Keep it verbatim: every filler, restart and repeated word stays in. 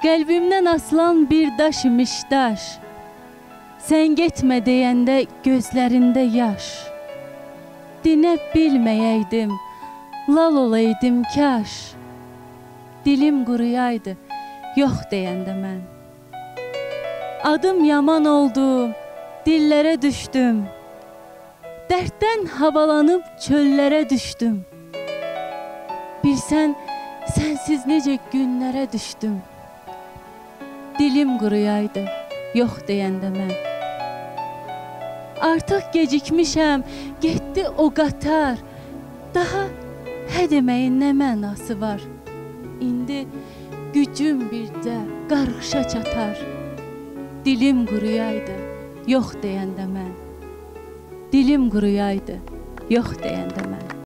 Qəlbimdən asılan bir daş imiş daş. Sən getmə deyəndə gözlərində yaş. Dinə bilməyəydim, lal olaydım kaş. Dilim quruyaydı, yox deyəndə mən. Adım yaman oldu, dillərə düşdüm. Dərddən havalanıb çöllərə düşdüm. Bilsən, sənsiz necə günlərə düşdüm. Dilim quruyaydı, yox deyəndə mən. Artıq gecikmişəm, getdi o qatar. Daha hə deməyin nə mənası var? İndi gücüm bircə qarışa çatar. Dilim quruyaydı, yox deyəndə mən. Dilim quruyaydı, yox deyəndə mən.